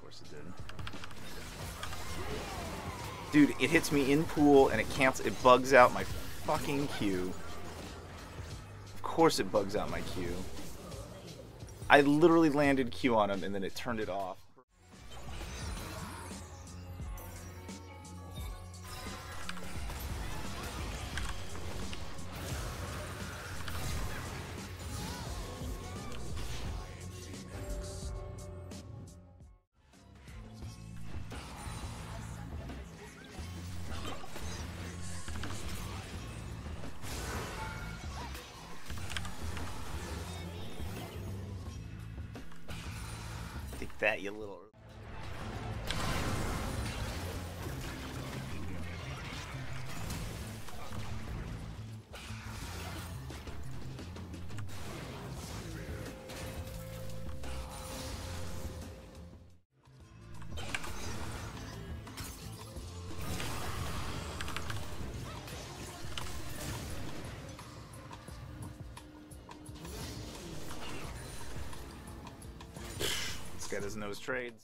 course it did. Dude, it hits me in pool and it bugs out my fucking Q. Of course it bugs out my Q. I literally landed Q on him and then it turned it off. Take that, you little... This guy doesn't know his trades.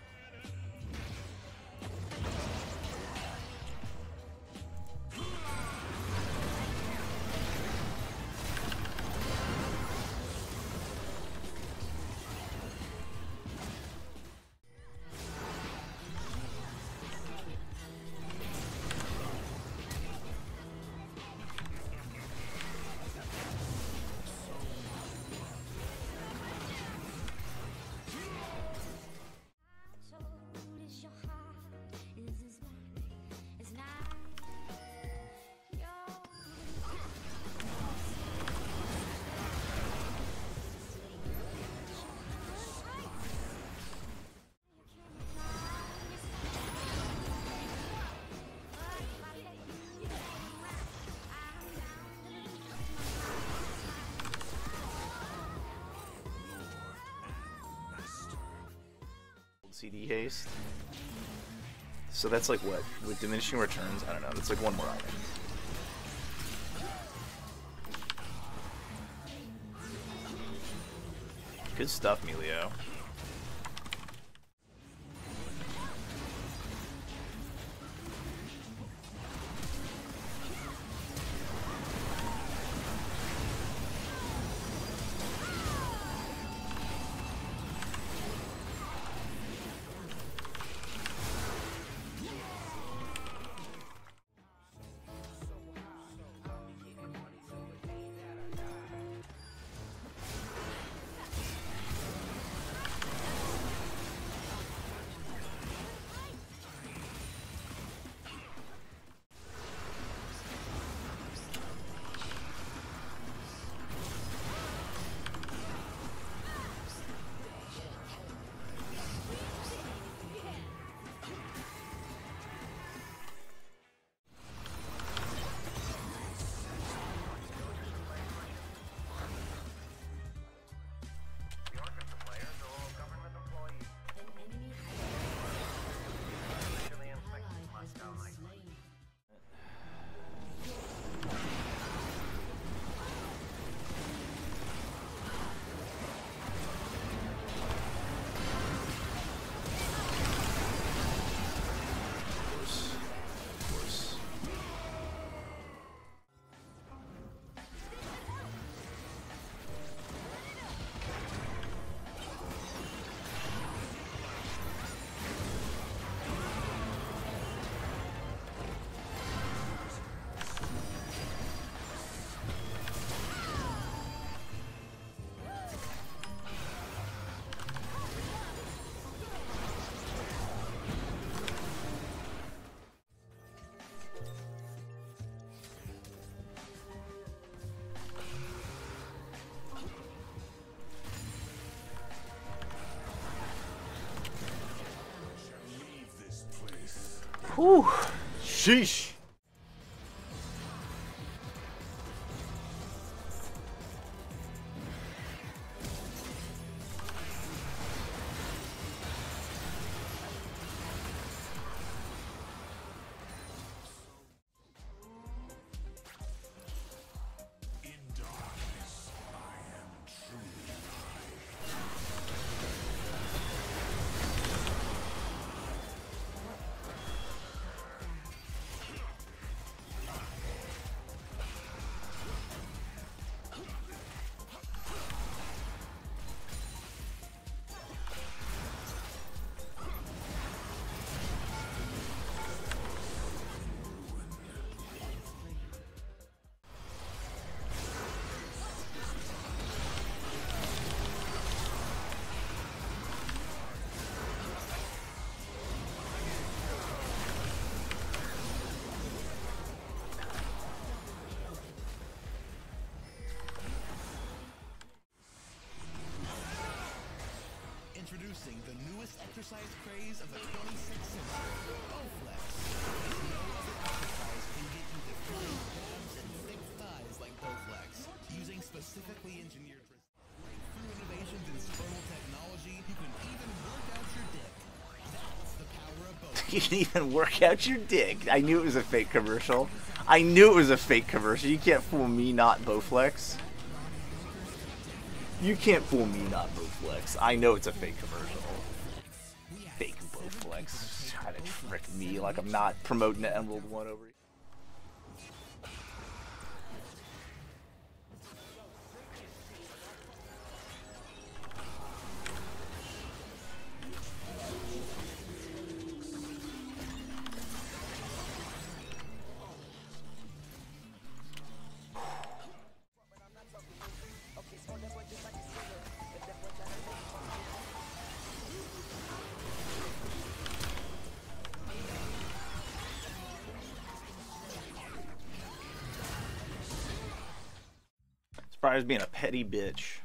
CD haste. So that's like what? With diminishing returns? I don't know. That's like one more item. Good stuff, Melio. Whew. Sheesh. Introducing the newest exercise craze of the 26th century, Bowflex. No other exercise can get you defined abs and thick thighs like Bowflex. Using specifically engineered breakthrough innovations in spermal technology, you can even work out your dick. That's the power of Bowflex. You can even work out your dick. I knew it was a fake commercial. I knew it was a fake commercial. You can't fool me, not Bowflex. You can't fool me, not Bowflex. I know it's a fake commercial. Fake Bowflex. Trying to trick me like I'm not promoting the Emerald One over here. Surprised being a petty bitch.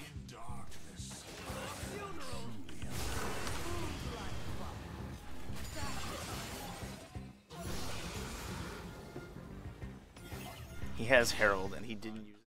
He has Herald and he didn't use it.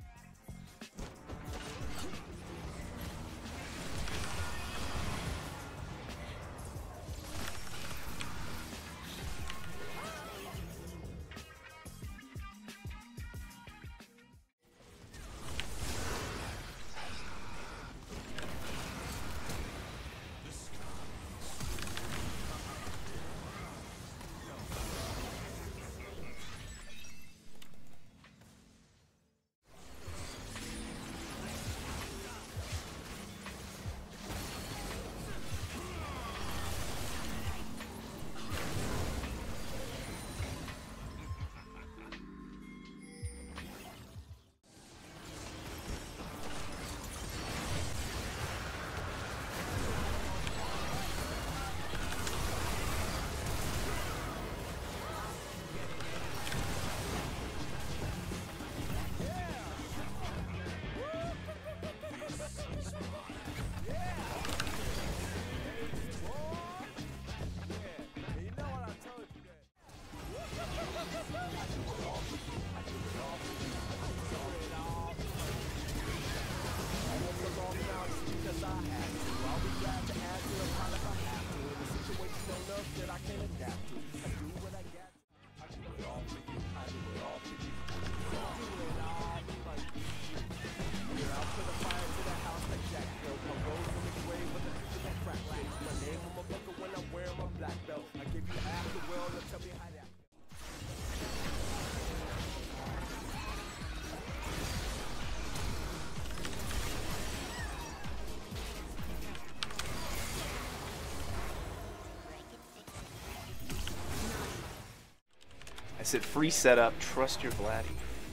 I said free setup, trust your Vladdy.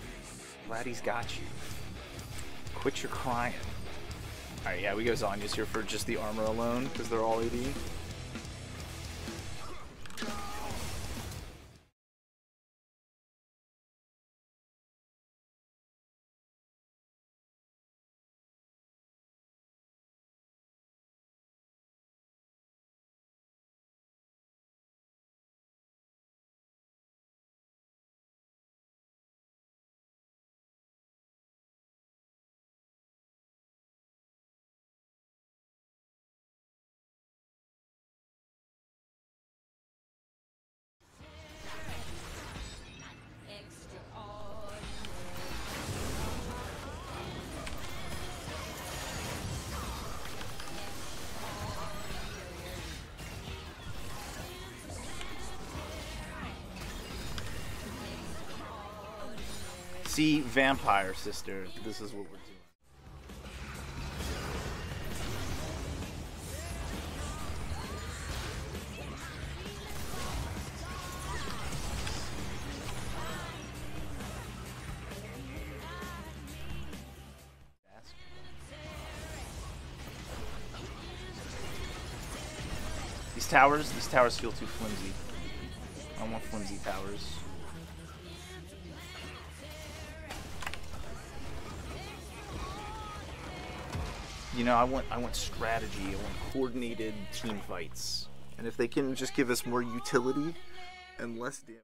Vladdy's got you. Quit your crying. Alright, yeah, we go Zhonya's here for just the armor alone, because they're all AD. See, Vampire Sister, this is what we're doing. These towers feel too flimsy. I don't want flimsy towers. You know, I want strategy. I want coordinated team fights. And if they can just give us more utility and less damage.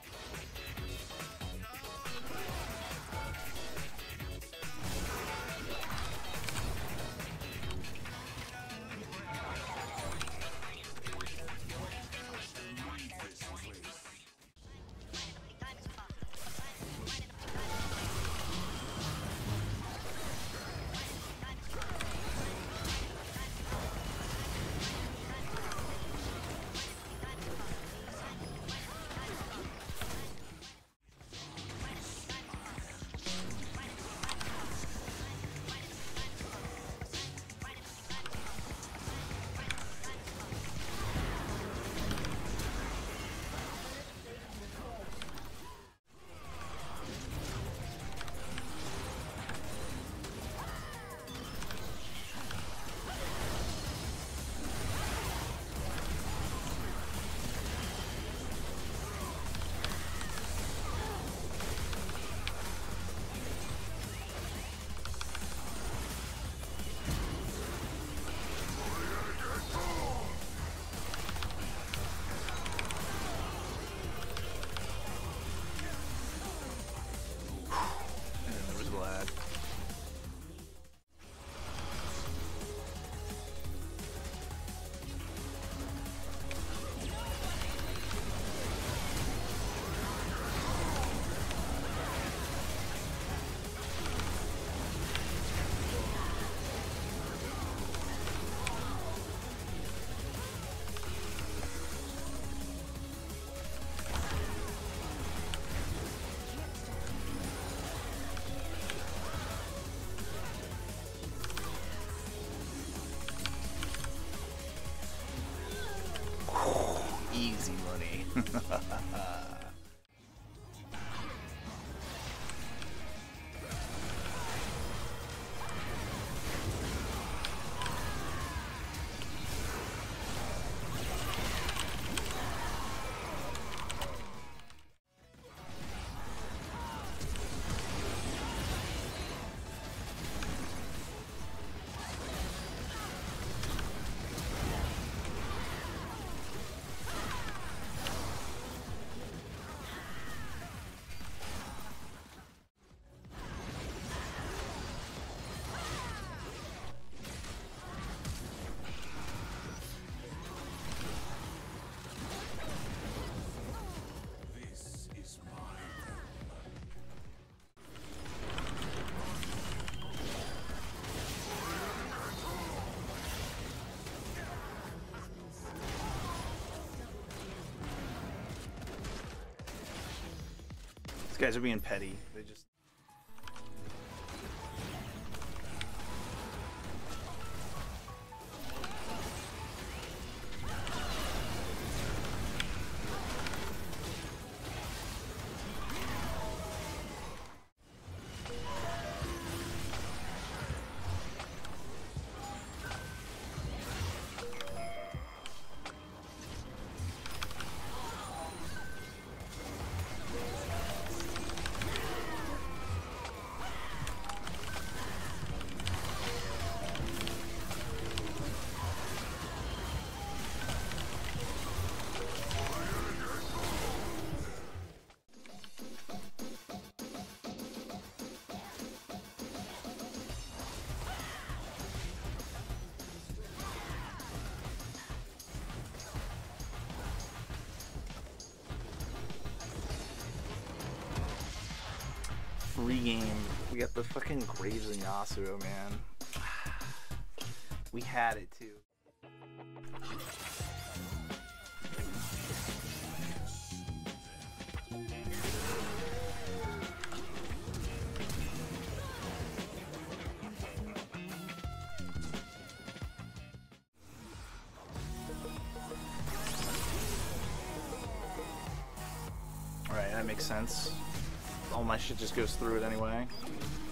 Easy money. These guys are being petty. They just... Free game. We got the fucking Graves and Yasuo, man. We had it too. Alright, that makes sense. All my shit just goes through it anyway.